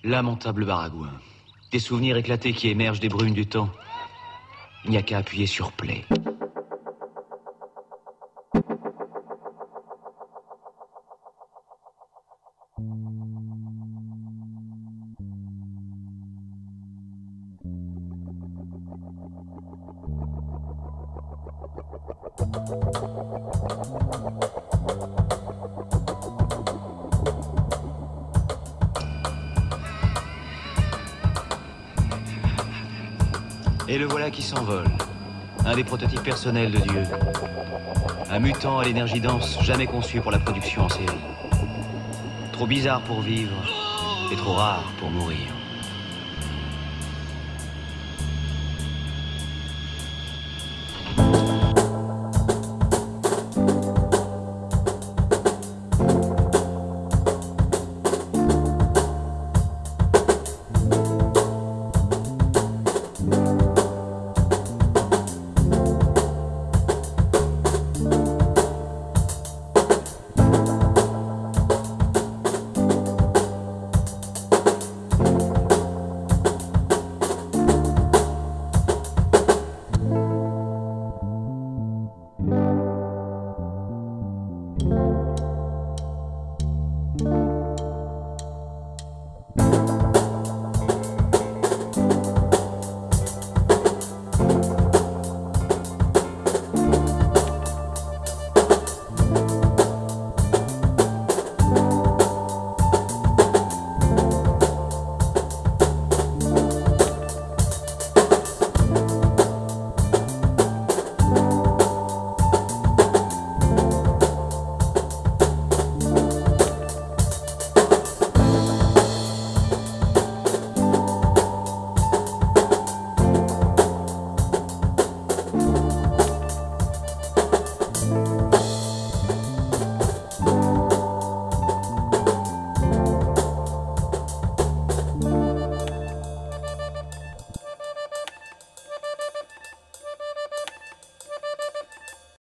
Lamentable baragouin. Des souvenirs éclatés qui émergent des brumes du temps. Il n'y a qu'à appuyer sur play. Et le voilà qui s'envole. Un des prototypes personnels de Dieu. Un mutant à l'énergie dense, jamais conçu pour la production en série. Trop bizarre pour vivre et trop rare pour mourir.